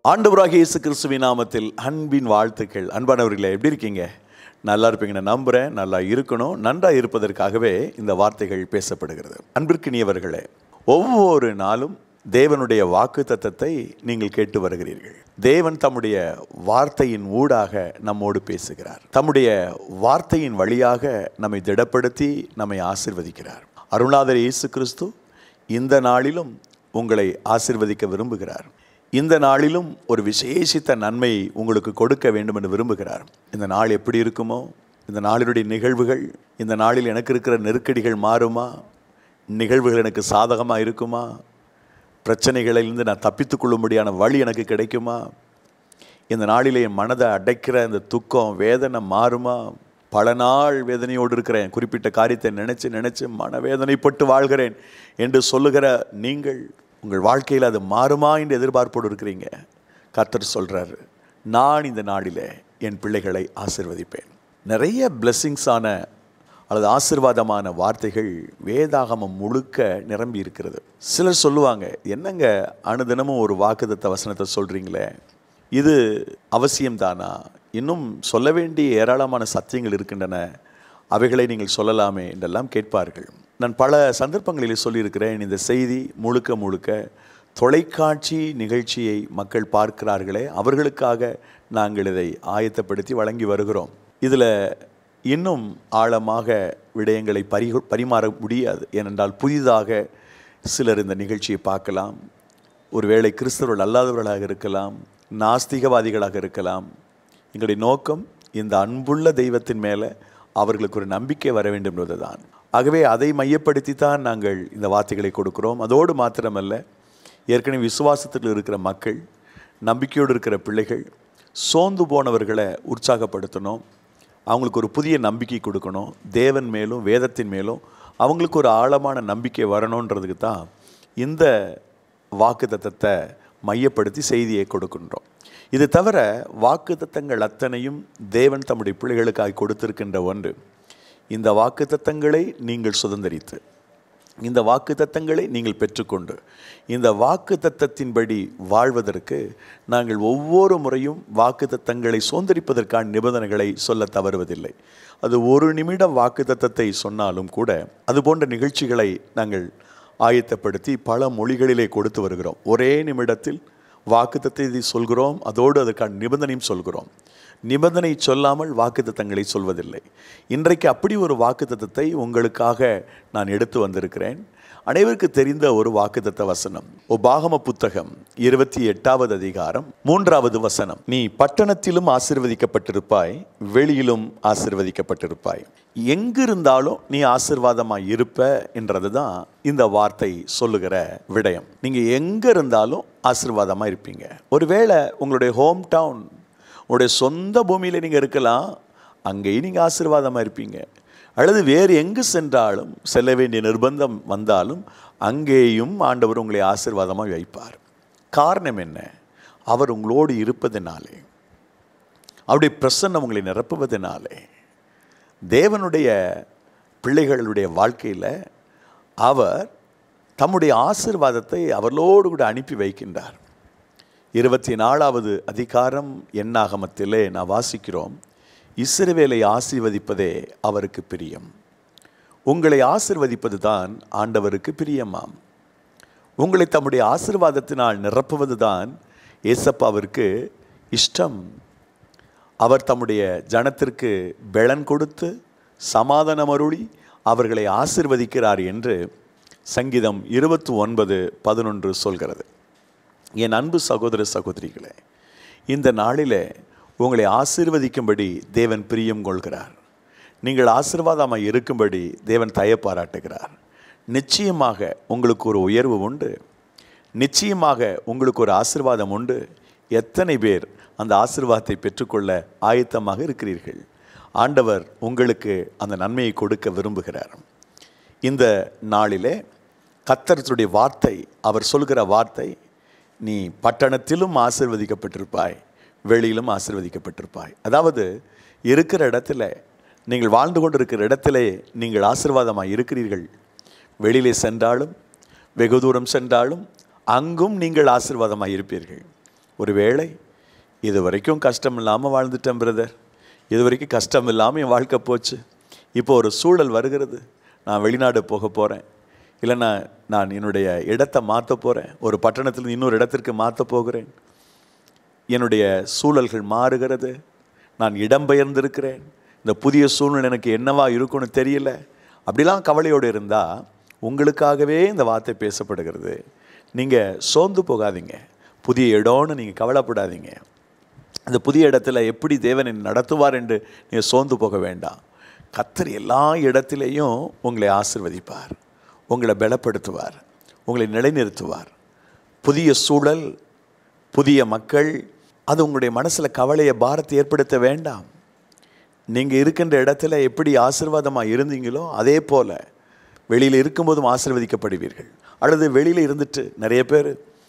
ஆண்டவராகிய இயேசு கிறிஸ்துவின் நாமத்தில் அன்பின் வாழ்த்துக்கள். அன்பானவர்களே, எப்படி இருக்கீங்க? நல்லா இருப்பீங்க நான் நம்புகிறேன். நல்லா இருக்கணும். நன்றாக இருப்பதற்காகவே இந்த வார்த்தைகள் பேசப்படுகிறது. அன்பிற்கினியவர்களே, ஒவ்வொரு நாளும் தேவனுடைய வாக்குத்தத்தத்தை நீங்கள் கேட்டு வருகிறீர்கள். தேவன் தம்முடைய வார்த்தையின் ஊடாக நம்மோடு பேசுகிறார். தம்முடைய வார்த்தையின் வழியாக நம்மை திடப்படுத்தி நம்மை ஆசீர்வதிக்கிறார். அருளாளர் இயேசு கிறிஸ்து இந்த நாளிலும் உங்களை ஆசீர்வதிக்க விரும்புகிறார். இந்த நாளிலும் ஒரு விசேஷித்த நன்மை உங்களுக்கு கொடுக்க வேண்டும் என்று விரும்புகிறார். இந்த நாள் எப்படி இருக்குமோ, இந்த நாளினுடைய நிகழ்வுகள், இந்த நாளில் எனக்கு இருக்கிற நெருக்கடிகள் மாறுமா, நிகழ்வுகள் எனக்கு சாதகமாக இருக்குமா, பிரச்சனைகளிலிருந்து நான் தப்பித்துக்கொள்ளும்படியான வழி எனக்கு கிடைக்குமா, இந்த நாளிலே என் மனதை அடைக்கிற இந்த துக்கம் வேதனை மாறுமா, பல நாள் வேதனையோடு இருக்கிறேன், குறிப்பிட்ட காரியத்தை நினச்சி மனவேதனைப்பட்டு வாழ்கிறேன் என்று சொல்லுகிற நீங்கள் உங்கள் வாழ்க்கையில் அது மாறுமா என்று எதிர்பார்ப்போடு இருக்கிறீங்க. கர்த்தர் சொல்கிறார், நான் இந்த நாளில் என் பிள்ளைகளை ஆசீர்வதிப்பேன். நிறைய பிளெஸ்ஸிங்ஸான அல்லது ஆசீர்வாதமான வார்த்தைகள் வேதாகமம் முழுக்க நிரம்பி இருக்கிறது. சிலர் சொல்லுவாங்க, என்னங்க அனுதினமும் ஒரு வாக்குத்தத்த வசனத்தை சொல்கிறீங்களே, இது அவசியம்தானா? இன்னும் சொல்ல வேண்டிய ஏராளமான சத்தியங்கள் இருக்கின்றன, அவைகளை நீங்கள் சொல்லலாமே என்றெல்லாம் கேட்பார்கள். நான் பல சந்தர்ப்பங்களில் சொல்லியிருக்கிறேன், இந்த செய்தி முழுக்க தொலைக்காட்சி நிகழ்ச்சியை மக்கள் பார்க்கிறார்களே, அவர்களுக்காக நாங்கள் இதை ஆயத்தப்படுத்தி வழங்கி வருகிறோம். இதில் இன்னும் ஆழமாக விடயங்களை பரிமாற முடியாது. ஏனென்றால் புதிதாக சிலர் இந்த நிகழ்ச்சியை பார்க்கலாம். ஒருவேளை கிறிஸ்தவர்கள் அல்லாதவர்களாக இருக்கலாம், நாஸ்திகவாதிகளாக இருக்கலாம். எங்களுடைய நோக்கம் இந்த அன்புள்ள தெய்வத்தின் மேலே அவர்களுக்கு ஒரு நம்பிக்கை வர வேண்டும் என்பதுதான். ஆகவே அதை மையப்படுத்தி தான் நாங்கள் இந்த வார்த்தைகளை கொடுக்கிறோம். அதோடு மாத்திரமல்ல, ஏற்கனவே விசுவாசத்தில் இருக்கிற மக்கள், நம்பிக்கையோடு இருக்கிற பிள்ளைகள், சோர்ந்து போனவர்களை உற்சாகப்படுத்தணும், அவங்களுக்கு ஒரு புதிய நம்பிக்கை கொடுக்கணும். தேவன் மேலும் வேதத்தின் மேலும் அவங்களுக்கு ஒரு ஆழமான நம்பிக்கை வரணுன்றதுக்கு தான் இந்த வாக்குத்தத்தத்தை மையப்படுத்தி செய்தியை கொடுக்கின்றோம். இது தவிர வாக்குத்தத்தங்கள் அத்தனையும் தேவன் தம்முடைய பிள்ளைகளுக்காக கொடுத்திருக்கின்ற ஒன்று. இந்த வாக்குத்தத்தங்களை நீங்கள் சுதந்தரித்து, இந்த வாக்குத்தத்தங்களை நீங்கள் பெற்றுக்கொண்டு, இந்த வாக்குத்தத்தத்தின்படி வாழ்வதற்கு நாங்கள் ஒவ்வொரு முறையும் வாக்குத்தத்தங்களை சுதந்தரிப்பதற்கான நிபந்தனைகளை சொல்ல தவறுவதில்லை. அது ஒரு நிமிடம் வாக்குத்தத்தத்தை சொன்னாலும் கூட அது போன்ற நிகழ்ச்சிகளை நாங்கள் ஆயத்தப்படுத்தி பல மொழிகளிலே கொடுத்து வருகிறோம். ஒரே நிமிடத்தில் வாக்குத்தத்தை சொல்கிறோம், அதோடு அதற்கான நிபந்தனையும் சொல்கிறோம். நிபந்தனை சொல்லாமல் வாக்குத்தத்தங்களை சொல்வதில்லை. இன்றைக்கு அப்படி ஒரு வாக்குத்தத்தத்தை உங்களுக்காக நான் எடுத்து வந்திருக்கிறேன். அனைவருக்கு தெரிந்த ஒரு வாக்குத்தத்த வசனம், உபாகம புத்தகம் 28வது அதிகாரம் 3வது வசனம். நீ பட்டணத்திலும் ஆசீர்வதிக்கப்பட்டிருப்பாய், வெளியிலும் ஆசீர்வதிக்கப்பட்டிருப்பாய். எங்கிருந்தாலும் நீ ஆசீர்வாதமாய் இருப்ப என்றது தான் இந்த வார்த்தை சொல்லுகிற விடயம். நீங்க எங்க இருந்தாலும் ஆசீர்வாதமா இருப்பீங்க. ஒருவேளை உங்களுடைய ஹோம் டவுன், உங்களுடைய சொந்த பூமியில் நீங்கள் இருக்கலாம், அங்கேயும் நீங்கள் ஆசீர்வாதமாக இருப்பீங்க. அல்லது வேறு எங்கு சென்றாலும், செல்ல வேண்டிய நிர்பந்தம் வந்தாலும் அங்கேயும் ஆண்டவர் உங்களை ஆசீர்வாதமாக வைப்பார். காரணம் என்ன? அவர் உங்களோடு இருப்பதினாலே, அவருடைய பிரசன்னம் உங்களை நிரப்புவதனாலே. தேவனுடைய பிள்ளைகளுடைய வாழ்க்கையில் அவர் தம்முடைய ஆசீர்வாதத்தை அவர்களோடு கூட அனுப்பி வைக்கின்றார். 24வது அதிகாரம் எண்ணாகமத்திலே நான் வாசிக்கிறோம், இஸ்ரவேலை ஆசீர்வதிப்பதே அவருக்கு பிரியம். உங்களை ஆசீர்வதிப்பது தான் ஆண்டவருக்கு பிரியமாம். உங்களை தம்முடைய ஆசீர்வாதத்தினால் நிரப்புவது தான் ஏசப்பாவிற்கு இஷ்டம். அவர் தம்முடைய ஜனத்திற்கு பெலன் கொடுத்து சமாதானம் அருளி அவர்களை ஆசீர்வதிக்கிறார் என்று சங்கீதம் 29:11 சொல்கிறது. என் அன்பு சகோதர சகோதரிகளே, இந்த நாளிலே உங்களை ஆசீர்வதிக்கும்படி தேவன் பிரியம் கொள்கிறார். நீங்கள் ஆசீர்வாதமாக இருக்கும்படி தேவன் தயை பாராட்டுகிறார். நிச்சயமாக உங்களுக்கு ஒரு உயர்வு உண்டு, நிச்சயமாக உங்களுக்கு ஒரு ஆசீர்வாதம் உண்டு. எத்தனை பேர் அந்த ஆசீர்வாதத்தை பெற்றுக்கொள்ள ஆயத்தமாக இருக்கிறீர்கள்? ஆண்டவர் உங்களுக்கு அந்த நன்மையை கொடுக்க விரும்புகிறார். இந்த நாளிலே கர்த்தருடைய வார்த்தை, அவர் சொல்கிற வார்த்தை, நீ பட்டணத்திலும் ஆசீர்வதிக்கப்பட்டிருப்பாய், வெளியிலும் ஆசீர்வதிக்கப்பட்டிருப்பாய். அதாவது இருக்கிற இடத்துல, நீங்கள் வாழ்ந்து கொண்டு இருக்கிற இடத்திலே நீங்கள் ஆசீர்வாதமாக இருக்கிறீர்கள். வெளியிலே சென்றாலும், வெகு தூரம் சென்றாலும் அங்கும் நீங்கள் ஆசீர்வாதமாக இருப்பீர்கள். ஒருவேளை இது வரைக்கும் கஷ்டம் இல்லாமல் வாழ்ந்துட்டேன் பிரதர், இது வரைக்கும் கஷ்டம் இல்லாமல் என் வாழ்க்கை போச்சு, இப்போ ஒரு சூழல் வருகிறது, நான் வெளிநாடு போக போகிறேன், இல்லைன்னா நான் என்னுடைய இடத்தை மாற்ற போகிறேன், ஒரு பட்டணத்தில் இன்னொரு இடத்திற்கு மாற்ற போகிறேன், என்னுடைய சூழல்கள் மாறுகிறது, நான் இடம்பெயர்ந்திருக்கிறேன், இந்த புதிய சூழ்நிலை எனக்கு என்னவா இருக்கும்னு தெரியல, அப்படிலாம் கவலையோடு இருந்தால் உங்களுக்காகவே இந்த வார்த்தை பேசப்படுகிறது. நீங்கள் சோர்ந்து போகாதீங்க, புதிய இடம்னு நீங்கள் கவலைப்படாதீங்க. அந்த புதிய இடத்துல எப்படி தேவனை நடத்துவார் என்று நீங்கள் சோர்ந்து போக வேண்டாம். கர்த்தர் எல்லா இடத்திலையும் உங்களை ஆசீர்வதிப்பார், உங்களை பலப்படுத்துவார், உங்களை நிலைநிறுத்துவார். புதிய சூழல், புதிய மக்கள், அது உங்களுடைய மனசில் கவலையை, பாரத்தை ஏற்படுத்த வேண்டாம். நீங்கள் இருக்கின்ற இடத்துல எப்படி ஆசீர்வாதமாக இருந்தீங்களோ அதே போல் வெளியில் இருக்கும்போதும் ஆசீர்வதிக்கப்படுவீர்கள். அல்லது வெளியில் இருந்துட்டு நிறைய பேர்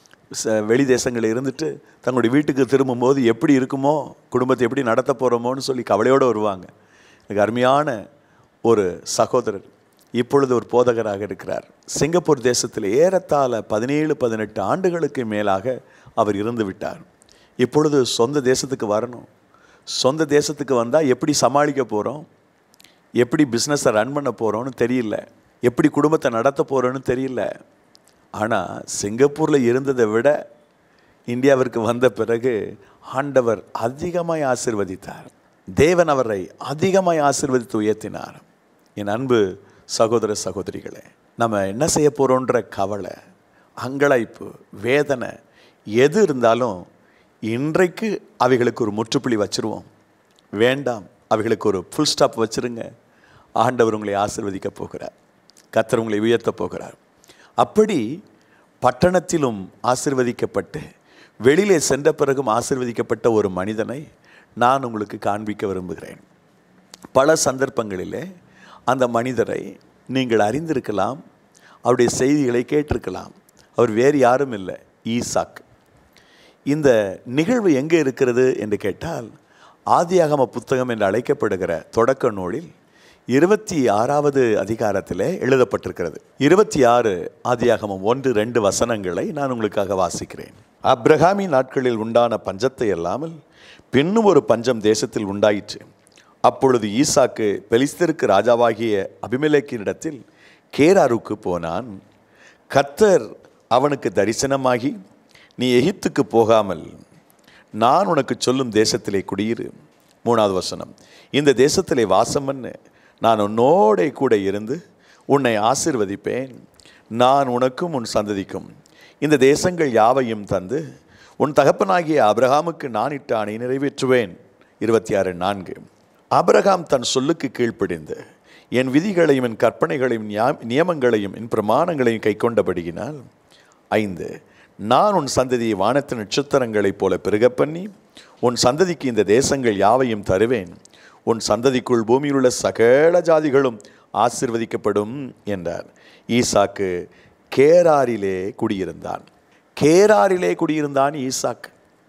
வெளி தேசங்களில் இருந்துட்டு தங்களுடைய வீட்டுக்கு திரும்பும்போது எப்படி இருக்குமோ, குடும்பத்தை எப்படி நடத்த போகிறோமோன்னு சொல்லி கவலையோடு வருவாங்க. எனக்கு அருமையான ஒரு சகோதரர் இப்பொழுது ஒரு போதகராக இருக்கிறார். சிங்கப்பூர் தேசத்தில் ஏறத்தாழ 17-18 ஆண்டுகளுக்கு மேலாக அவர் இருந்து விட்டார். இப்பொழுது சொந்த தேசத்துக்கு வரணும். சொந்த தேசத்துக்கு வந்தால் எப்படி சமாளிக்க போகிறோம், எப்படி பிஸ்னஸை ரன் பண்ண போகிறோன்னு தெரியல, எப்படி குடும்பத்தை நடத்த போகிறோன்னு தெரியல. ஆனால் சிங்கப்பூரில் இருந்ததை விட இந்தியாவிற்கு வந்த பிறகு ஆண்டவர் அதிகமாய் ஆசீர்வதித்தார். தேவன் அவரை அதிகமாய் ஆசீர்வதித்து உயர்த்தினார். என் அன்பு சகோதர சகோதரிகளே, நம்ம என்ன செய்ய போகிறோன்ற கவலை, அங்கலாய்ப்பு, வேதனை எது இருந்தாலும் இன்றைக்கு அவைகளுக்கு ஒரு முற்றுப்புள்ளி வச்சுருவோம். வேண்டாம், அவைகளுக்கு ஒரு ஃபுல் ஸ்டாப் வச்சுருங்க. ஆண்டவர் உங்களை ஆசீர்வதிக்க போகிறார், கர்த்தர் உங்களை உயர்த்த போகிறார். அப்படி பட்டணத்திலும் ஆசீர்வதிக்கப்பட்டு வெளியிலே சென்ற பிறகும் ஆசீர்வதிக்கப்பட்ட ஒரு மனிதனை நான் உங்களுக்கு காண்பிக்க விரும்புகிறேன். பல சந்தர்ப்பங்களிலே அந்த மனிதரை நீங்கள் அறிந்திருக்கலாம், அவருடைய செய்திகளை கேட்டிருக்கலாம். அவர் வேறு யாரும் இல்லை, ஈசாக். இந்த நிகழ்வு எங்கே இருக்கிறது என்று கேட்டால், ஆதியாகம புத்தகம் என்று அழைக்கப்படுகிற தொடக்க நூலில் 26வது அதிகாரத்திலே எழுதப்பட்டிருக்கிறது. 26 ஆதியாகமம் 1-2 வசனங்களை நான் உங்களுக்காக வாசிக்கிறேன். ஆபிரகாமின் நாட்களில் உண்டான பஞ்சத்தை அல்லாமல் பின்னும் ஒரு பஞ்சம் தேசத்தில் உண்டாயிற்று. அப்பொழுது ஈசாக்கு பெலிஸ்தருக்கு ராஜாவாகிய அபிமெலேக்கினிடத்தில் கேராருக்கு போனான். கர்த்தர் அவனுக்கு தரிசனமாகி, நீ எகிப்துக்கு போகாமல் நான் உனக்கு சொல்லும் தேசத்திலே குடியிரு. 3வது வசனம், இந்த தேசத்திலே வாசம் பண்ணு, நான் உன்னோடே கூட இருந்து உன்னை ஆசீர்வதிப்பேன், நான் உனக்கும் உன் சந்ததிக்கும் இந்த தேசங்கள் யாவையும் தந்து உன் தகப்பனாகிய ஆபிரகாமுக்கு நான் இட்ட ஆணையை நிறைவேற்றுவேன். 26:4, ஆபிரகாம் தன் சொல்லுக்கு கீழ்ப்படிந்து என் விதிகளையும் என் கற்பனைகளையும் நியமங்களையும் என் பிரமாணங்களையும் கை கொண்டபடியினால். 5, நான் உன் சந்ததியை வானத்து நட்சத்திரங்களைப் போல பெருக பண்ணி உன் சந்ததிக்கு இந்த தேசங்கள் யாவையும் தருவேன், உன் சந்ததிக்குள் பூமியில் உள்ள சகல ஜாதிகளும் ஆசீர்வதிக்கப்படும் என்றார். ஈசாக்கு கேராரிலே குடியிருந்தான். கேராரிலே குடியிருந்தான் ஈசாக்.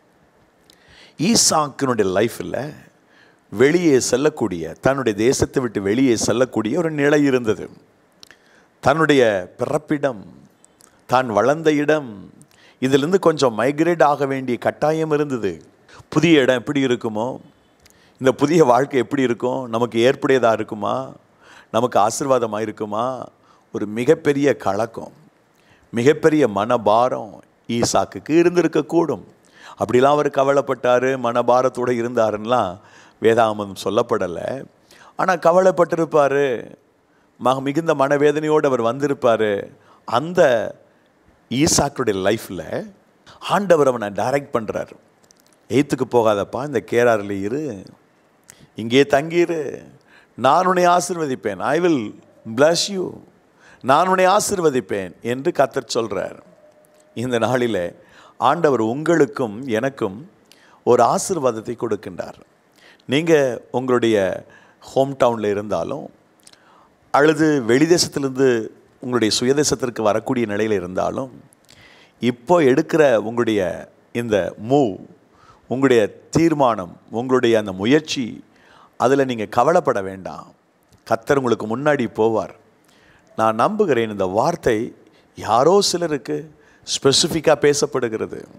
ஈசாக்கினுடைய லைஃப்பில் வெளியே செல்லக்கூடிய, தன்னுடைய தேசத்தை விட்டு வெளியே செல்லக்கூடிய ஒரு நிலை இருந்தது. தன்னுடைய பிறப்பிடம், தான் வளர்ந்த இடம், இதிலிருந்து கொஞ்சம் மைக்ரேட் ஆக வேண்டிய கட்டாயம் இருந்தது. புதிய இடம் எப்படி இருக்குமோ, இந்த புதிய வாழ்க்கை எப்படி இருக்கும், நமக்கு ஏற்புடையதாக இருக்குமா, நமக்கு ஆசீர்வாதமாக இருக்குமா, ஒரு மிகப்பெரிய கலக்கம், மிகப்பெரிய மனபாரம் ஈசாக்குக்கு இருந்திருக்கக்கூடும். அப்படிலாம் அவர் கவலைப்பட்டார், மனபாரத்தோடு இருந்தாருன்னெலாம் வேதாகமம் சொல்லப்படலை. ஆனால் கவலைப்பட்டிருப்பார், மிகுந்த மனவேதனையோடு அவர் வந்திருப்பார். அந்த ஈசாக்குடைய லைஃப்பில் ஆண்டவர் அவனை டைரக்ட் பண்ணுறார். எய்த்துக்கு போகாதப்பா, இந்த கேராரில் இரு, இங்கே தங்கிரு, நான் உன்னை ஆசீர்வதிப்பேன், ஐ வில் பிளஸ் யூ, நான் உன்னை ஆசீர்வதிப்பேன் என்று கர்த்தர் சொல்கிறார். இந்த நாளில் ஆண்டவர் உங்களுக்கும் எனக்கும் ஒரு ஆசீர்வாதத்தை கொடுக்கின்றார். நீங்கள் உங்களுடைய ஹோம் டவுனில் இருந்தாலும் அல்லது வெளி தேசத்திலிருந்து உங்களுடைய சுயதேசத்திற்கு வரக்கூடிய நிலையில் இருந்தாலும், இப்போ எடுக்கிற உங்களுடைய இந்த மூவ், உங்களுடைய தீர்மானம், உங்களுடைய அந்த முயற்சி, அதில் நீங்கள் கவலைப்பட வேண்டாம். கர்த்தர் உங்களுக்கு முன்னாடி போவார். நான் நம்புகிறேன் இந்த வார்த்தை யாரோ சிலருக்கு ஸ்பெசிஃபிக்காக பேசப்படுகிறது.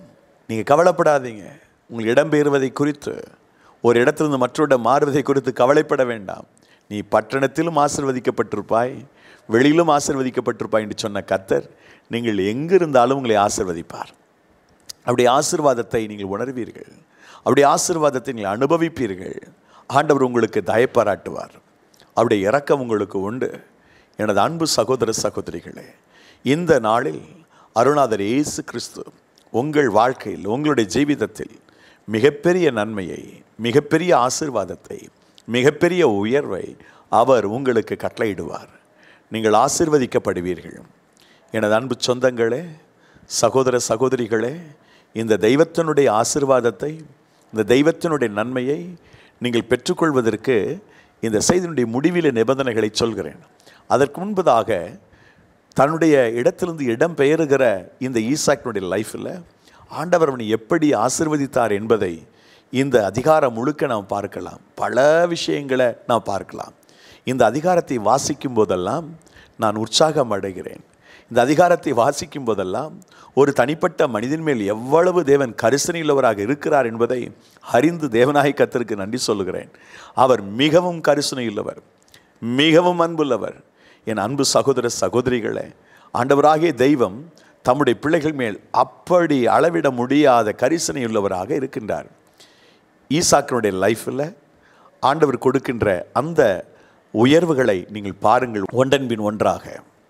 நீங்கள் கவலைப்படாதீங்க. உங்கள் இடம்பெயர்வதை குறித்து, ஒரு இடத்திலிருந்து மற்றொரு இடம் மாறுவதை குறித்து கவலைப்பட வேண்டாம். நீ பட்டணத்திலும் ஆசீர்வதிக்கப்பட்டிருப்பாய், வெளியிலும் ஆசீர்வதிக்கப்பட்டிருப்பாய் என்று சொன்ன கர்த்தர் நீங்கள் எங்கிருந்தாலும் உங்களை ஆசீர்வதிப்பார். அப்படி ஆசீர்வாதத்தை நீங்கள் உணர்வீர்கள், அப்படி ஆசீர்வாதத்தை நீங்கள் அனுபவிப்பீர்கள். ஆண்டவர் உங்களுக்கு தயப்பாராட்டுவார். அவருடைய இரக்கம் உங்களுக்கு உண்டு. எனது அன்பு சகோதர சகோதரிகளே, இந்த நாளில் அருணாதர் இயேசு கிறிஸ்து உங்கள் வாழ்க்கையில், உங்களுடைய ஜீவிதத்தில் மிகப்பெரிய நன்மையை, மிகப்பெரிய ஆசீர்வாதத்தை, மிகப்பெரிய உயர்வை அவர் உங்களுக்கு கட்டளையிடுவார். நீங்கள் ஆசீர்வதிக்கப்படுவீர்கள். எனது அன்பு சொந்தங்களே, சகோதர சகோதரிகளே, இந்த தெய்வத்தினுடைய ஆசீர்வாதத்தை, இந்த தெய்வத்தினுடைய நன்மையை நீங்கள் பெற்றுக்கொள்வதற்கு இந்த செய்தியினுடைய முடிவில நிபந்தனைகளை சொல்கிறேன். அதற்கு முன்பதாக தன்னுடைய இடத்திலிருந்து இடம் பெயருகிற இந்த ஈசாக்கினுடைய லைஃப்பில் ஆண்டவர் அவனை எப்படி ஆசீர்வதித்தார் என்பதை இந்த அதிகாரம் முழுக்க நாம் பார்க்கலாம். பல விஷயங்களை நாம் பார்க்கலாம். இந்த அதிகாரத்தை வாசிக்கும் போதெல்லாம் நான் உற்சாகம் அடைகிறேன். இந்த அதிகாரத்தை வாசிக்கும் போதெல்லாம் ஒரு தனிப்பட்ட மனிதன் மேல் எவ்வளவு தேவன் கரிசனையுள்ளவராக இருக்கிறார் என்பதை அறிந்து தேவனாய் கர்த்தருக்கு நன்றி சொல்லுகிறேன். அவர் மிகவும் கரிசனையுள்ளவர், மிகவும் அன்புள்ளவர். என் அன்பு சகோதர சகோதரிகளே, ஆண்டவராகிய தெய்வம் தம்முடைய பிள்ளைகள் மேல் அப்படி அளவிட முடியாத கரிசனையுள்ளவராக இருக்கின்றார். ஈசாக்கினுடைய லைஃப்பில் ஆண்டவர் கொடுக்கின்ற அந்த உயர்வுகளை நீங்கள் பாருங்கள். ஒன்றன் பின் ஒன்றாக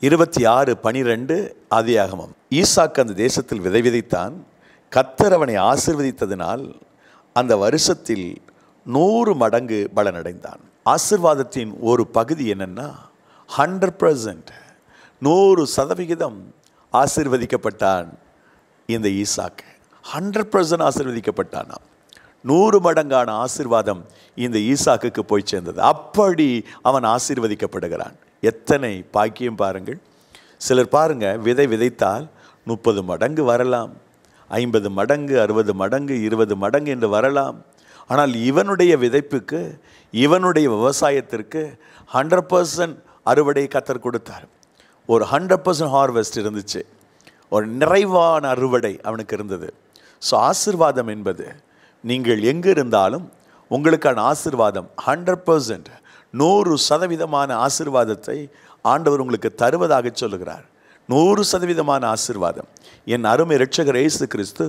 26:12 ஆதியாகமம். ஈசாக்கு அந்த தேசத்தில் விதை விதைத்தான். கர்த்தர் அவனை ஆசீர்வதித்ததினால் அந்த வருஷத்தில் 100 மடங்கு பலனடைந்தான். ஆசீர்வாதத்தின் ஒரு பகுதி என்னன்னா 100%, 100% ஆசீர்வதிக்கப்பட்டான் இந்த ஈசாக்கு. 100% ஆசீர்வதிக்கப்பட்டானாம். 100 மடங்கான ஆசீர்வாதம் இந்த ஈசாக்குக்கு போய் சேர்ந்தது. அப்படி அவன் ஆசீர்வதிக்கப்படுகிறான். எத்தனை பாக்கியம் பாருங்கள். சிலர் பாருங்க, விதை விதைத்தால் 30 மடங்கு வரலாம், 50 மடங்கு, 60 மடங்கு, 20 மடங்கு என்று வரலாம். ஆனால் இவனுடைய விதைப்புக்கு, இவனுடைய விவசாயத்திற்கு 100% அறுவடை கர்த்தர் கொடுத்தார். ஒரு 100% ஹார்வெஸ்ட் இருந்துச்சு, ஒரு நிறைவான அறுவடை அவனுக்கு இருந்தது. ஸோ ஆசீர்வாதம் என்பது நீங்கள் எங்கே இருந்தாலும் உங்களுக்கான ஆசீர்வாதம் 100%, 100% ஆசீர்வாதத்தை ஆண்டவர் உங்களுக்கு தருவதாக சொல்லுகிறார். 100% ஆசீர்வாதம். என் அருமை இரட்சகர் இயேசு கிறிஸ்து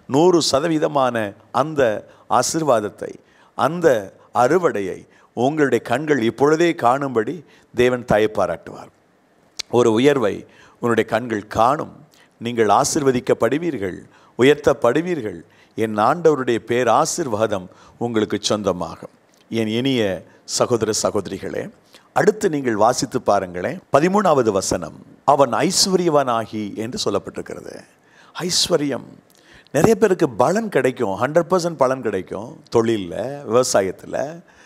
100% அந்த ஆசீர்வாதத்தை, அந்த அறுவடையை உங்களுடைய கண்கள் இப்பொழுதே காணும்படி தேவன் தயப்பாராட்டுவார். ஒரு உயர்வை உங்களுடைய கண்கள் காணும். நீங்கள் ஆசீர்வதிக்கப்படுவீர்கள், உயர்த்தப்படுவீர்கள். என் ஆண்டவருடைய பேர் ஆசீர்வாதம் உங்களுக்கு சொந்தமாகும். என் இனிய சகோதர சகோதரிகளே, அடுத்து நீங்கள் வாசித்து பாருங்களேன். 13வது வசனம், அவன் ஐஸ்வர்யவனாகி என்று சொல்லப்பட்டிருக்கிறது. ஐஸ்வர்யம், நிறைய பேருக்கு பலன் கிடைக்கும், 100% பலன் கிடைக்கும். தொழிலில், விவசாயத்தில்,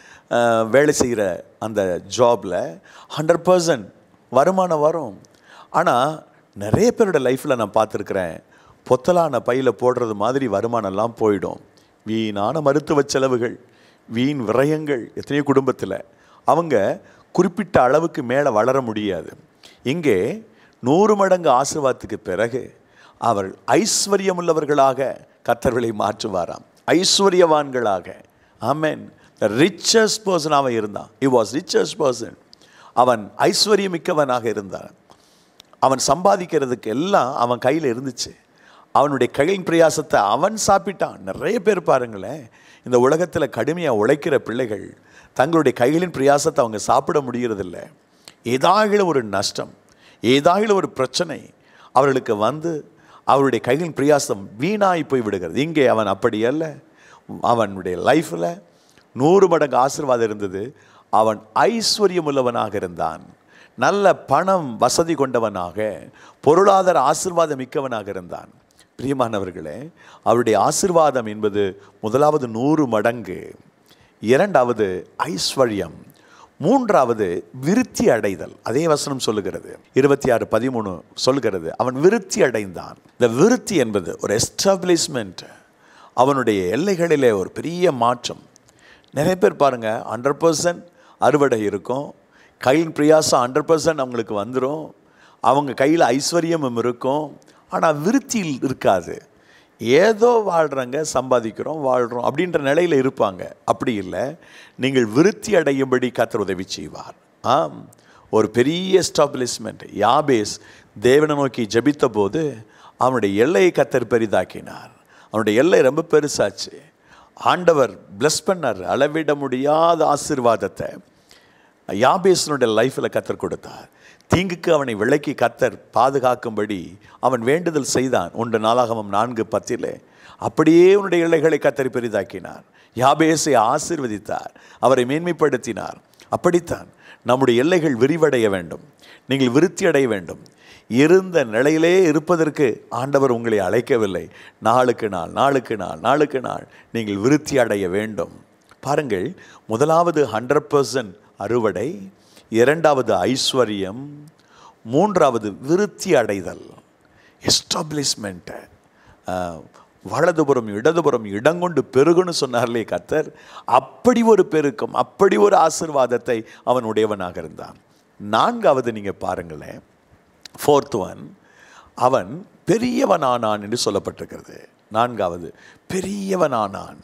வேலை செய்கிற அந்த ஜாபில் 100% வருமானம் வரும். ஆனால் நிறைய பேரோட லைஃப்பில் நான் பார்த்துருக்குறேன், பொத்தலான பையில் போடுறது மாதிரி வருமானம்லாம் போயிடும். வீணான மருத்துவ செலவுகள், வீண் விரயங்கள். எத்தனையோ குடும்பத்தில் அவங்க குறிப்பிட்ட அளவுக்கு மேலே வளர முடியாது. இங்கே 100 மடங்கு ஆசீர்வாதத்துக்கு பிறகு அவர் ஐஸ்வர்யமுள்ளவர்களாக கர்த்தர்களை மாற்றுவாராம், ஐஸ்வர்யவான்களாக. ஆமென். த ரிச்சஸ்ட் பர்சன் அவன் இருந்தான். He was richest person. அவன் ஐஸ்வர்யமிக்கவனாக இருந்தான். அவன் சம்பாதிக்கிறதுக்கு எல்லாம் அவன் கையில் இருந்துச்சு. அவனுடைய கையின் பிரயாசத்தை அவன் சாப்பிட்டான். நிறைய பேர் பாருங்களேன், இந்த உலகத்தில் கடுமையாக உழைக்கிற பிள்ளைகள் தங்களுடைய கைகளின் பிரயாசத்தை அவங்க சாப்பிட முடிகிறதில்ல. ஏதாவது ஒரு நஷ்டம், ஏதாவது ஒரு பிரச்சனை அவர்களுக்கு வந்து அவருடைய கைகளின் பிரயாசம் வீணாய் போய் விடுகிறது. இங்கே அவன் அப்படி அல்ல. அவனுடைய லைஃப்பில் 100 மடங்கு ஆசீர்வாதம் இருந்தது. அவன் ஐஸ்வர்யமுள்ளவனாக இருந்தான். நல்ல பணம் வசதி கொண்டவனாக, பொருளாதார ஆசீர்வாதம் மிக்கவனாக இருந்தான். பிரியமானவர்களே, அவருடைய ஆசீர்வாதம் என்பது முதலாவது 100 மடங்கு, இரண்டாவது ஐஸ்வர்யம், மூன்றாவது விருத்தி அடைதல். அதே வசனம் சொல்லுகிறது, 26:13 சொல்லுகிறது, அவன் விருத்தி அடைந்தான். இந்த விருத்தி என்பது ஒரு எஸ்டாப்ளிஷ்மெண்ட், அவனுடைய எல்லைகளிலே ஒரு பெரிய மாற்றம். நிறைய பேர் பாருங்கள், 100% அறுவடை இருக்கும், கையின் பிரயாசம் 100% அவங்களுக்கு வந்துடும், அவங்க கையில் ஐஸ்வர்யமும் இருக்கும், ஆனால் விருத்தி இருக்காது. ஏதோ வாழ்கிறோங்க, சம்பாதிக்கிறோம், வாழ்கிறோம் அப்படின்ற நிலையில் இருப்பாங்க. அப்படி இல்லை, நீங்கள் விருத்தி அடையும்படி கர்த்தர் உதவி செய்வார். ஆம், ஒரு பெரிய எஸ்டாப்ளிஷ்மெண்ட். யாபேஸ் தேவனை நோக்கி ஜெபித்த போது அவனுடைய எல்லையை கர்த்தர் பெரிதாக்கினார். அவனுடைய எல்லை ரொம்ப பெருசாச்சு. ஆண்டவர் பிளஸ் பண்ணார். அளவிட முடியாத ஆசீர்வாதத்தை யாபேசனுடைய லைஃப்பில் கர்த்தர் கொடுத்தார். தீங்குக்கு அவனை விலக்கி கர்த்தர் பாதுகாக்கும்படி அவன் வேண்டுதல் செய்தான். 1 நாளாகமம் 4:10. அப்படியே உன்னுடைய எல்லைகளை கர்த்தர் பெரிதாக்கினார். யாபேசை ஆசீர்வதித்தார், அவரை மேன்மைப்படுத்தினார். அப்படித்தான் நம்முடைய எல்லைகள் விரிவடைய வேண்டும், நீங்கள் விருத்தி அடைய வேண்டும். இருந்த நிலையிலே இருப்பதற்கு ஆண்டவர் உங்களை அழைக்கவில்லை. நாளுக்கு நாள் நாளுக்கு நாள் நாளுக்கு நாள் நீங்கள் விருத்தி அடைய வேண்டும். பாருங்கள், முதலாவது 100% அறுவடை, இரண்டாவது ஐஸ்வர்யம், மூன்றாவது விருத்தி அடைதல், எஸ்டாப்ளிஷ்மெண்ட். வலதுபுறம் இடதுபுறம் இடங்கொண்டு பெருகுன்னு சொன்னார்லே கர்த்தர். அப்படி ஒரு பெருக்கம், அப்படி ஒரு ஆசீர்வாதத்தை அவன் உடையவனாக இருந்தான். நான்காவது நீங்கள் பாருங்களேன், 4th one, அவன் பெரியவனானான் என்று சொல்லப்பட்டிருக்கிறது. நான்காவது பெரியவனானான்.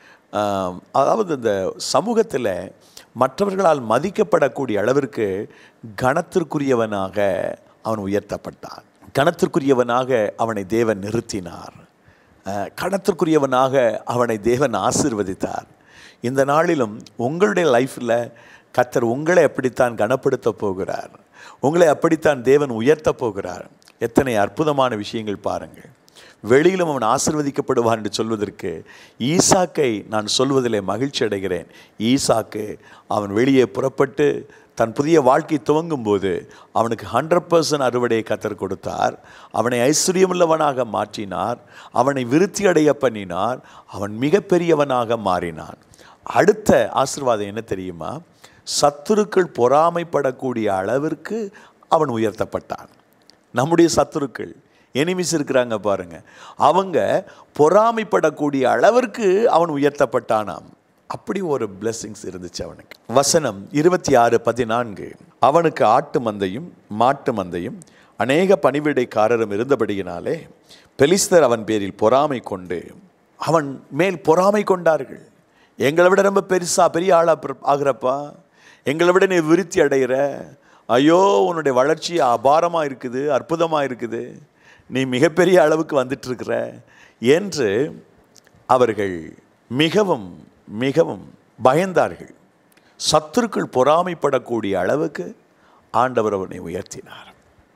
அதாவது இந்த சமூகத்தில் மற்றவர்களால் மதிக்கப்படக்கூடிய அளவிற்கு கனத்திற்குரியவனாக அவன் உயர்த்தப்பட்டான். கனத்திற்குரியவனாக அவனை தேவன் நிறுத்தினார். கனத்திற்குரியவனாக அவனை தேவன் ஆசீர்வதித்தார். இந்த நாளிலும் உங்களுடைய லைஃப்பில் கர்த்தர் உங்களை அப்படித்தான் கனப்படுத்த போகிறார். உங்களை அப்படித்தான் தேவன் உயர்த்த போகிறார். எத்தனை அற்புதமான விஷயங்கள் பாருங்கள். வெளியிலும் அவன் ஆசீர்வதிக்கப்படுவான் என்று சொல்வதற்கு ஈசாக்கை நான் சொல்வதிலே மகிழ்ச்சி அடைகிறேன். ஈசாக்கு அவன் வெளியே புறப்பட்டு தன் புதிய வாழ்க்கை துவங்கும் போது அவனுக்கு 100% அறுவடையை கர்த்தர் கொடுத்தார். அவனை ஐஸ்வர்யமுள்ளவனாக மாற்றினார். அவனை விருத்தி அடைய பண்ணினார். அவன் மிகப்பெரியவனாக மாறினான். அடுத்த ஆசீர்வாதம் என்ன தெரியுமா? சத்துருக்கள் பொறாமைப்படக்கூடிய அளவிற்கு அவன் உயர்த்தப்பட்டான். நம்முடைய சத்துருக்கள் எனிமிஸ் இருக்கிறாங்க பாருங்க, அவங்க பொறாமைப்படக்கூடிய அளவிற்கு அவன் உயர்த்தப்பட்டானாம். அப்படி ஒரு பிளெஸிங்ஸ் இருந்துச்சு அவனுக்கு. வசனம் 26:14. அவனுக்கு ஆட்டு மந்தையும் மாட்டு மந்தையும் அநேக பணிவிடைக்காரரும் இருந்தபடியினாலே பெலிஸ்தர் அவன் பேரில் பொறாமை கொண்டு அவன் மேல் பொறாமை கொண்டார்கள். எங்களை விட ரொம்ப பெரிய ஆளா ஆகிறப்பா, எங்களை விட நீ விருத்தி அடைகிற, ஐயோ உன்னுடைய வளர்ச்சி அபாரமாக இருக்குது, அற்புதமாக இருக்குது, நீ மிகப்பெரிய அளவுக்கு வந்துட்டு இருக்கிற என்று அவர்கள் மிகவும் மிகவும் பயந்தார்கள். சத்துருக்கள் பொறாமைப்படக்கூடிய அளவுக்கு ஆண்டவர் அவனை உயர்த்தினார்.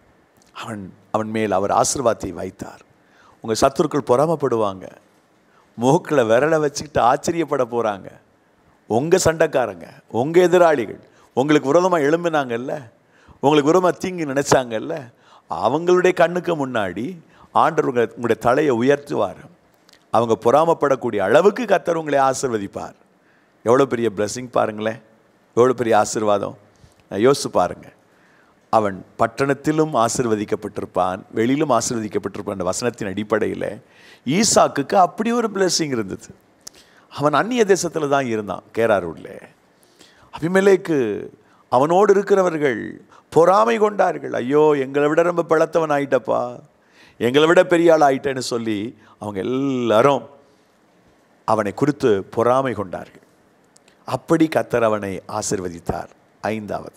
அவன் மேல் அவர் ஆசீர்வாதத்தை வைத்தார். உங்கள் சத்துருக்கள் பொறாமைப்படுவாங்க, மூக்கில் விரலை வச்சுக்கிட்டு ஆச்சரியப்பட போகிறாங்க. உங்கள் சண்டைக்காரங்க, உங்கள் எதிராளிகள் உங்களுக்கு விரோதமாக எழும்பினாங்கல்ல, உங்களுக்கு விரோதமாக தீங்கு நினைச்சாங்கல்ல, அவங்களுடைய கண்ணுக்கு முன்னாடி ஆண்டவர் உங்களுடைய தலையை உயர்த்துவார். அவங்க பொறாமப்படக்கூடிய அளவுக்கு கர்த்தர் உங்களை ஆசீர்வதிப்பார். எவ்வளோ பெரிய பிளெஸிங் பாருங்களேன், எவ்வளோ பெரிய ஆசீர்வாதம். யோசிச்சு பாருங்க. அவன் பட்டணத்திலும் ஆசீர்வதிக்கப்பட்டிருப்பான், வெளியிலும் ஆசீர்வதிக்கப்பட்டிருப்பான். அந்த வசனத்தின் அடிப்படையில் ஈசாக்குக்கு அப்படி ஒரு பிளெஸிங் இருந்தது. அவன் அந்நிய தேசத்தில் தான் இருந்தான், கேராரூரில். அபிமெலேக்கு அவனோடு இருக்கிறவர்கள் பொறாமை கொண்டார்கள். ஐயோ எங்களை விட ரொம்ப பலத்தவன் ஆயிட்டப்பா, எங்களை விட பெரிய ஆள் ஆயிட்டேன்னு சொல்லி அவங்க எல்லாரும் அவனை குறித்து பொறாமை கொண்டார்கள். அப்படி கர்த்தர் அவனை ஆசீர்வதித்தார். 5வது.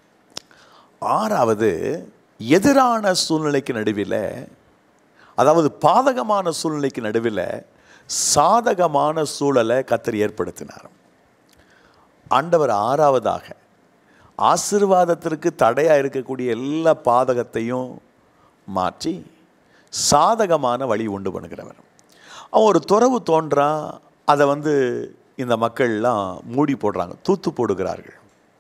6வது, எதிரான சூழ்நிலைக்கு நடுவில், அதாவது பாதகமான சூழ்நிலைக்கு நடுவில் சாதகமான சூழலை கர்த்தர் ஏற்படுத்தினார். ஆண்டவர் 6வதாக ஆசீர்வாதத்திற்கு தடையாக இருக்கக்கூடிய எல்லா பாதகத்தையும் மாற்றி சாதகமான வழி உண்டு பண்ணுகிறவர். அவன் ஒரு துறவு தோன்றான், அதை இந்த மக்கள்லாம் மூடி போடுறாங்க, தூத்து போடுகிறார்கள்.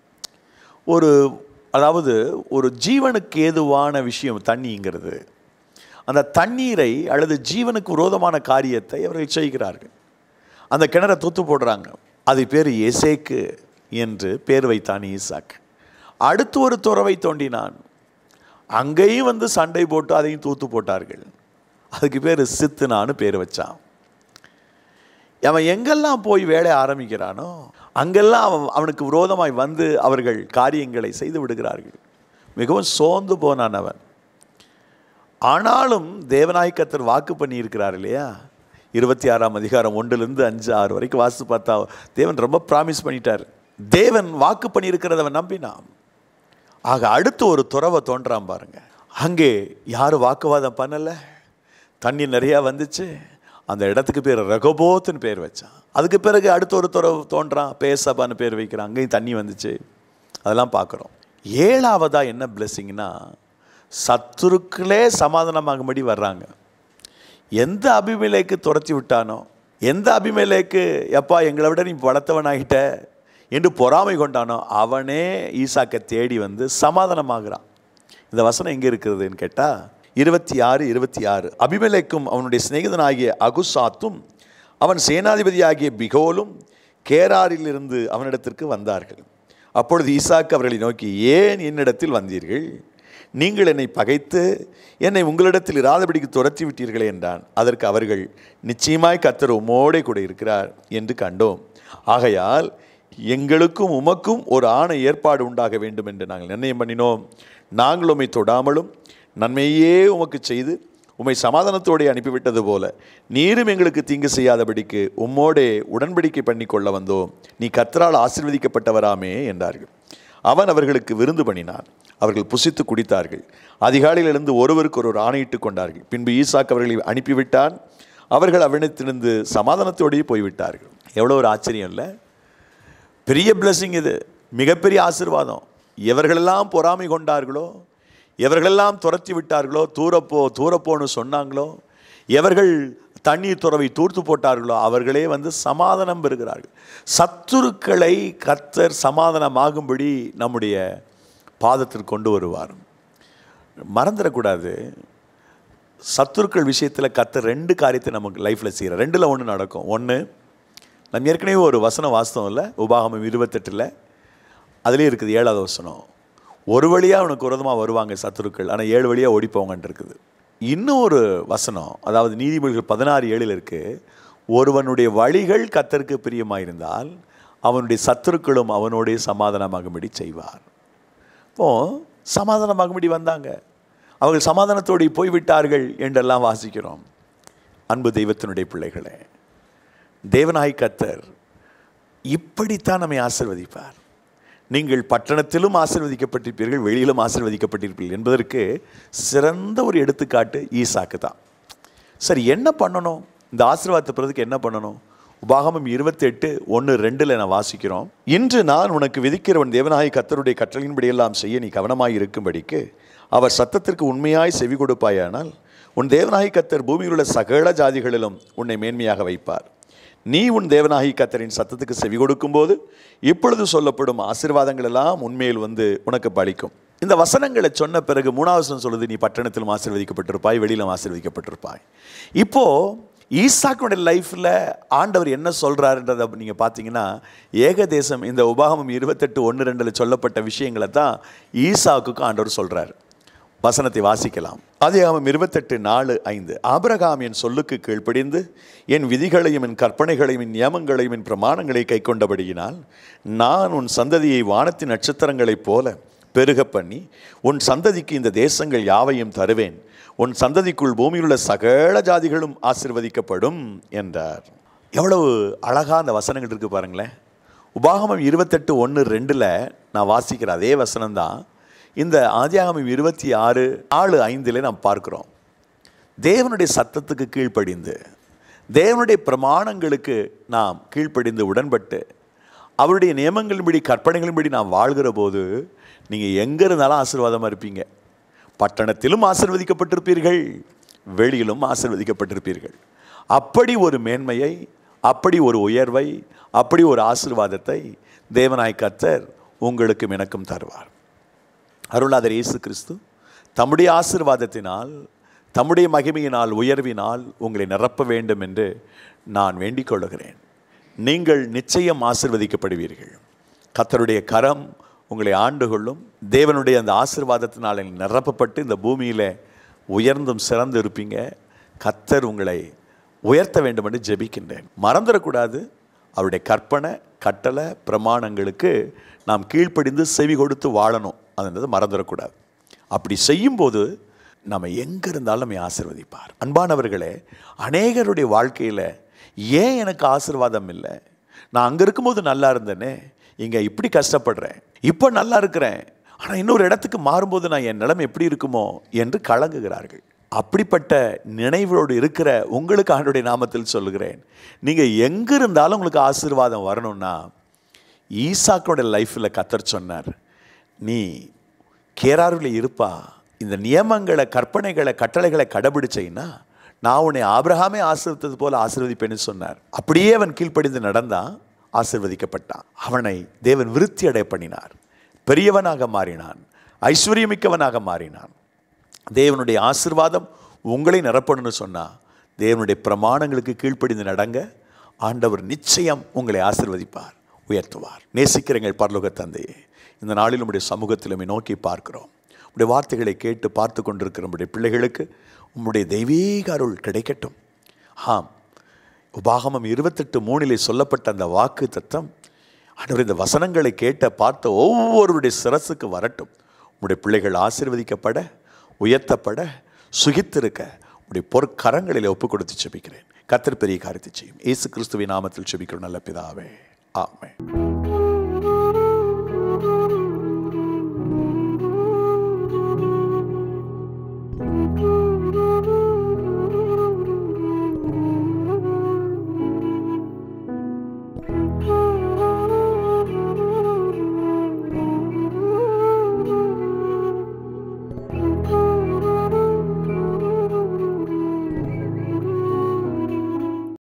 அதாவது ஒரு ஜீவனுக்கு ஏதுவான விஷயம் தண்ணிங்கிறது. அந்த தண்ணீரை அல்லது ஜீவனுக்கு விரோதமான காரியத்தை அவர்கள் செய்கிறார்கள். அந்த கிணறை தூத்து போடுறாங்க. அது பேர் எசேக்கு என்று பேர் வைத்தான் ஈசாக்கு. அடுத்து ஒரு துறவை தோண்டினான், அங்கேயும் சண்டை போட்டு அதையும் தூத்து போட்டார்கள். அதுக்கு பேர் சித்துனான்னு பேர் வச்சான். அவன் எங்கெல்லாம் போய் வேலையை ஆரம்பிக்கிறானோ அங்கெல்லாம் அவனுக்கு விரோதமாய் அவர்கள் காரியங்களை செய்து விடுகிறார்கள். மிகவும் சோர்ந்து போனான் அவன். ஆனாலும் தேவனாய் கர்த்தர் வாக்கு பண்ணி இருக்கிறார் இல்லையா? 26ஆம் அதிகாரம் 1லிருந்து 5, 6 வரைக்கும் வாசித்து பார்த்தா தேவன் ரொம்ப ப்ராமிஸ் பண்ணிட்டார். தேவன் வாக்கு பண்ணியிருக்கிறத அவன் நம்பினான். ஆக அடுத்து ஒரு துறவை தோன்றான் பாருங்க. அங்கே யாரும் வாக்குவாதம் பண்ணலை, தண்ணி நிறையா வந்துச்சு. அந்த இடத்துக்கு பேர் ரெகோபோத்துன்னு பேர் வச்சான். அதுக்கு பிறகு அடுத்த ஒரு துறவு தோன்றான், பேசப்பான்னு பேர் வைக்கிறான். அங்கேயும் தண்ணி வந்துச்சு. அதெல்லாம் பார்க்குறோம். 7ஆவதா என்ன பிளெஸிங்னா, சத்துருக்களே சமாதானமாகும்படி வர்றாங்க. எந்த அபிமெலேக்கு துரத்தி விட்டானோ, எந்த அபிமெலேக்கு எப்பா எங்களை விட நீ வளர்த்தவனாகிட்ட என்று பொறாமை கொண்டானோ, அவனே ஈசாக்கை தேடி வந்து சமாதானமாகிறான். இந்த வசனம் எங்கே இருக்கிறதுன்னு கேட்டால் 26. அபிமெலேக்கும் அவனுடைய சிநேகிதனாகிய அகுசாத்தும் அவன் சேனாதிபதியாகிய பிகோலும் கேராரிலிருந்து அவனிடத்திற்கு வந்தார்கள். அப்பொழுது ஈசாக்கு அவர்களை நோக்கி, ஏன் என்னிடத்தில் வந்தீர்கள்? நீங்கள் என்னை பகைத்து என்னை உங்களிடத்தில் இராதபடிக்கு துரத்தி விட்டீர்களே என்றான். அதற்கு அவர்கள், நிச்சயமாய் கர்த்தர் உம்மோடே கூட இருக்கிறார் என்று கண்டோம். ஆகையால் எங்களுக்கும் உமக்கும் ஒரு ஆணை ஏற்பாடு உண்டாக வேண்டும் என்று நாங்கள் நிர்ணயம் பண்ணினோம். நாங்கள் உம்மை தொடாமலும் நன்மையே உமக்கு செய்து உம்மை சமாதானத்தோடு அனுப்பிவிட்டது போல நீரும் எங்களுக்கு தீங்கு செய்யாதபடிக்கு உம்மோடே உடன்படிக்கை பண்ணி கொள்ள வந்தோம். நீ கர்த்தரால் ஆசீர்வதிக்கப்பட்டவராமே என்றார்கள். அவன் அவர்களுக்கு விருந்து பண்ணினான். அவர்கள் புசித்து குடித்தார்கள். அதிகாலையில் எழுந்து ஒருவருக்கு ஒருவர் ஆணையிட்டு கொண்டார்கள். பின்பு ஈசாக்கு அவர்களை அனுப்பிவிட்டான். அவர்கள் அவனிடத்திலிருந்து சமாதானத்தோடையே போய்விட்டார்கள். எவ்வளோ ஒரு ஆச்சரியம் இல்லை? பெரிய பிளஸிங் இது, மிகப்பெரிய ஆசீர்வாதம். எவர்களெல்லாம் பொறாமை கொண்டார்களோ, எவர்களெல்லாம் துரத்தி விட்டார்களோ, தூரப்போன்னு சொன்னாங்களோ, எவர்கள் தண்ணீர் துறவை தூர்த்து போட்டார்களோ, அவர்களே வந்து சமாதானம் பெறுகிறார்கள். சத்துருக்களை கர்த்தர் சமாதானமாகும்படி நம்முடைய பாதத்திற்கு கொண்டு வருவார். மறந்துடக்கூடாது, சத்துருக்கள் விஷயத்தில் கர்த்தர் 2 காரியத்தை நமக்கு லைஃப்பில் செய்கிறார். 2ல் 1 நடக்கும். 1, நம்ம ஏற்கனவே ஒரு வசனம் வாஸ்தவம் இல்லை, உபாகமம் 28 அதிலே இருக்குது 7வது வசனம். ஒரு வழியாக அவனுக்கு விரோதமாக வருவாங்க சத்துருக்கள், ஆனால் 7 வழியாக ஓடிப்போங்கன்னு இருக்குது. இன்னும் ஒரு வசனம், அதாவது நீதிமொழிகள் 16:7 இருக்குது, ஒருவனுடைய வழிகள் கர்த்தருக்கு பிரியமாயிருந்தால் அவனுடைய சத்துருக்களும் அவனோடைய சமாதானமாகும்படி செய்வார். இப்போது சமாதானமாகும்படி வந்தாங்க, அவர்கள் சமாதானத்தோடு போய்விட்டார்கள் என்றெல்லாம் வாசிக்கிறோம். அன்பு தெய்வத்தினுடைய பிள்ளைகளே, தேவனாய் கர்த்தர் இப்படித்தான் நம்மை ஆசீர்வதிப்பார். நீங்கள் பட்டணத்திலும் ஆசீர்வதிக்கப்பட்டிருப்பீர்கள், வெளியிலும் ஆசீர்வதிக்கப்பட்டிருப்பீர்கள் என்பதற்கு சிறந்த ஒரு எடுத்துக்காட்டு ஈசாக்கு தான். சரி, என்ன பண்ணணும்? இந்த ஆசீர்வாதத்தை பெறதுக்கு என்ன பண்ணணும்? உபாகமம் 28:1-2 நான் வாசிக்கிறோம். இன்று நான் உனக்கு விதிக்கிறவன் தேவனாய் கர்த்தருடைய கட்டளையின்படியெல்லாம் செய்ய நீ கவனமாய் இருக்கும்படிக்கு அவர் சத்தத்திற்கு உண்மையாய் செவி கொடுப்பாயானால் உன் தேவனாய் கர்த்தர் பூமியில் உள்ள சகல ஜாதிகளிலும் உன்னை மேன்மையாக வைப்பார். நீ உன் தேவனாகி கர்த்தரின் சத்தத்துக்கு செவி கொடுக்கும்போது இப்பொழுது சொல்லப்படும் ஆசீர்வாதங்கள் எல்லாம் உண்மையில் வந்து உனக்கு பலிக்கும். இந்த வசனங்களை சொன்ன பிறகு 3வது வசனம் சொல்லுது, நீ பட்டணத்திலும் ஆசீர்வதிக்கப்பட்டிருப்பாய், வெளியிலும் ஆசீர்வதிக்கப்பட்டிருப்பாய். இப்போது ஈசாக்குடைய லைஃப்பில் ஆண்டவர் என்ன சொல்கிறாருன்றதை நீங்கள் பார்த்தீங்கன்னா, ஏகதேசம் இந்த உபாகமம் 28:1-2 சொல்லப்பட்ட விஷயங்களை தான் ஈசாக்குக்கு ஆண்டவர் சொல்கிறார். வசனத்தை வாசிக்கலாம். ஆதியாகமம் 28:4-5. ஆபிரகாம் என் சொல்லுக்கு கீழ்ப்படிந்து என் விதிகளையும் என் கற்பனைகளையும் என் நியமங்களையும் என் பிரமாணங்களை கை கொண்டபடியினால் நான் உன் சந்ததியை வானத்தின் நட்சத்திரங்களைப் போல பெருக பண்ணி உன் சந்ததிக்கு இந்த தேசங்கள் யாவையும் தருவேன். உன் சந்ததிக்குள் பூமியில் உள்ள சகல ஜாதிகளும் ஆசீர்வதிக்கப்படும் என்றார். எவ்வளவு அழகா அந்த வசனங்கள் இருக்கு பாருங்களேன். உபாகமம் 28:1-2 நான் வாசிக்கிற அதே வசனம்தான் இந்த ஆதியாகமம் 26:4-5 நாம் பார்க்கிறோம். தேவனுடைய சத்தத்துக்கு கீழ்ப்படிந்து, தேவனுடைய பிரமாணங்களுக்கு நாம் கீழ்ப்படிந்து உடன்பட்டு அவருடைய நியமங்களின்படி கற்பனைகளின்படி நாம் வாழ்கிற போது நீங்கள் எங்கே இருந்தாலும் ஆசீர்வாதமாக இருப்பீங்க. பட்டணத்திலும் ஆசீர்வதிக்கப்பட்டிருப்பீர்கள், வெளியிலும் ஆசீர்வதிக்கப்பட்டிருப்பீர்கள். அப்படி ஒரு மேன்மையை, அப்படி ஒரு உயர்வை, அப்படி ஒரு ஆசீர்வாதத்தை தேவனாய் கர்த்தர் உங்களுக்கும் எனக்கும் தருவார். அருளாதர் இயேசு கிறிஸ்து தம்முடைய ஆசீர்வாதத்தினால், தம்முடைய மகிமையினால், உயர்வினால் உங்களை நிரப்ப வேண்டும் என்று நான் வேண்டிக் கொள்கிறேன். நீங்கள் நிச்சயம் ஆசீர்வதிக்கப்படுவீர்கள். கர்த்தருடைய கரம் உங்களை ஆண்டு கொள்ளும். தேவனுடைய அந்த ஆசீர்வாதத்தினால் நிரப்பப்பட்டு இந்த பூமியில் உயர்ந்தும் சிறந்து இருப்பீங்க. கர்த்தர் உங்களை உயர்த்த வேண்டும் என்று ஜெபிக்கின்றேன். மறந்துடக்கூடாது, அவருடைய கற்பனை, கட்டளை, பிரமாணங்களுக்கு நாம் கீழ்ப்படிந்து செவி கொடுத்து வாழணும். அதுன்றது மறந்துடக்கூடாது. அப்படி செய்யும்போது நம்ம எங்கே இருந்தாலும் நம்மை ஆசீர்வதிப்பார். அன்பானவர்களே, அநேகருடைய வாழ்க்கையில் ஏன் எனக்கு ஆசீர்வாதம் இல்லை, நான் அங்கே இருக்கும்போது நல்லா இருந்தேனே, இங்கே இப்படி கஷ்டப்படுறேன், இப்போ நல்லா இருக்கிறேன், ஆனால் இன்னொரு இடத்துக்கு மாறும்போது நான் என் நிலைமை எப்படி இருக்குமோ என்று கலங்குகிறார்கள். அப்படிப்பட்ட நினைவோடு இருக்கிற உங்களுக்கு ஆண்டவருடைய நாமத்தில் சொல்லுகிறேன், நீங்கள் எங்கே இருந்தாலும் உங்களுக்கு ஆசீர்வாதம் வரணும்னா, ஈசாக்கோட லைஃப்பில் கர்த்தர் சொன்னார், நீ கேராரில் இருப்பா, இந்த நியமங்களை, கற்பனைகளை, கட்டளைகளை கடைபிடிச்சைன்னா நான் உன்னை ஆபிரகாமே ஆசீர்வதித்தது போல ஆசீர்வதிப்பேன்னு சொன்னார். அப்படியே அவன் கீழ்ப்படிந்து நடந்தான், ஆசீர்வதிக்கப்பட்டான். அவனை தேவன் விருத்தி அடைய பண்ணினார், பெரியவனாக மாறினான், ஐஸ்வர்யமிக்கவனாக மாறினான். தேவனுடைய ஆசீர்வாதம் உங்களை நிரப்பணும்னு சொன்னால் தேவனுடைய பிரமாணங்களுக்கு கீழ்ப்படிந்து நடங்க, ஆண்டவர் நிச்சயம் உங்களை ஆசீர்வதிப்பார், உயர்த்துவார். நேசிக்கிற எங்கள் பரலோக தந்தையே, இந்த நாளில் உம்முடைய சமூகத்தில் நோக்கி பார்க்கிறோம். உம்முடைய வார்த்தைகளை கேட்டு பார்த்து கொண்டிருக்கிற நம்முடைய பிள்ளைகளுக்கு உம்முடைய தெய்வீக அருள் கிடைக்கட்டும். ஆம், உபாகமம் 28:3 சொல்லப்பட்ட அந்த வாக்கு தத்தம் ஆண்டவர் இந்த வசனங்களை கேட்ட பார்த்த ஒவ்வொருவருடைய சிரசுக்கு வரட்டும். உம்முடைய பிள்ளைகள் ஆசீர்வதிக்கப்பட, உயர்த்தப்பட, சுகித்திருக்க உம்முடைய பொற்கரங்களில் ஒப்பு கொடுத்து செபிக்கிறேன். கர்த்தர் பெரிய காரியத்தை செய்யும். இயேசு கிறிஸ்துவின் நாமத்தில் செபிக்கிறோம் நல்ல பிதாவே, ஆமென்.